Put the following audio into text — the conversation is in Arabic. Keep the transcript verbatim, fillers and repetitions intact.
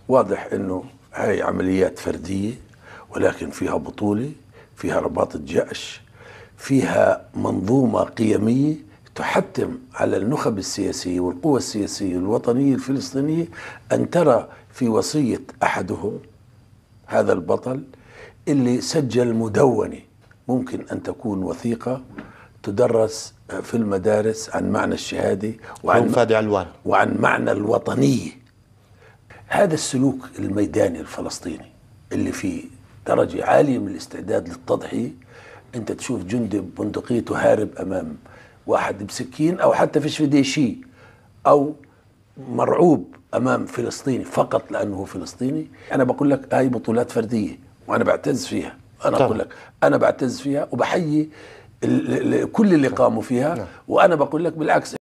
واضح انه هاي عمليات فردية، ولكن فيها بطولة، فيها رباطة جأش، فيها منظومة قيمية تحتم على النخب السياسية والقوى السياسية الوطنية الفلسطينية أن ترى في وصية أحدهم، هذا البطل اللي سجل مدونة ممكن أن تكون وثيقة تدرس في المدارس عن معنى الشهادة وعن فادي علوان وعن معنى الوطنية. هذا السلوك الميداني الفلسطيني اللي فيه درجة عالية من الاستعداد للتضحية. انت تشوف جندي ببندقيته هارب امام واحد بسكين، او حتى فيش في ايديه شيء، او مرعوب امام فلسطيني فقط لانه فلسطيني. انا بقول لك هاي بطولات فردية وانا بعتز فيها. انا اقول لك انا بعتز فيها وبحيي كل اللي قاموا فيها. وانا بقول لك بالعكس،